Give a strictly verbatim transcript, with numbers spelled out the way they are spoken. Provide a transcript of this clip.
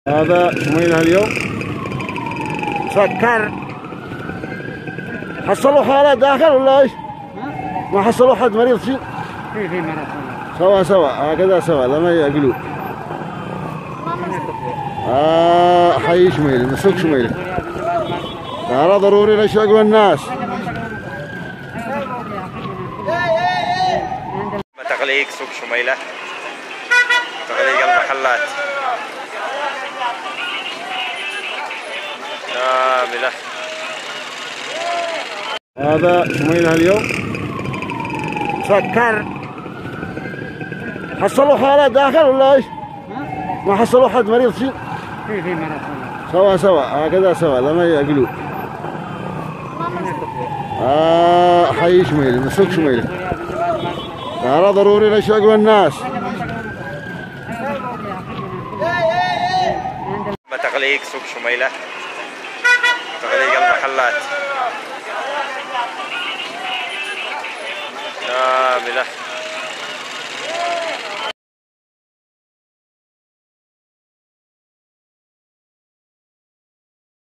هذا شمينا اليوم سكر. حصلوا حالة داخل ولا ايش؟ ما حصلوا حد مريض شيء؟ في في مرض سوا سوا هكذا سوا لما يقلوا. آه حي شميل مسوق شميل. هذا ضروري لشغل الناس. تغليق سوق شميلة، تغليق المحلات كاملة. هذا شمينا اليوم سكر. حصلوا حالة داخل ولا ايش؟ ما حصلوا حد مريض شيء؟ في في مرض سوا سوا هكذا سوا لما يقلوا. آه حي شميل مسوق شميل. هذا ضروري لشغل الناس. تغليق سوق شميلة، تغليق المحلات كاملة.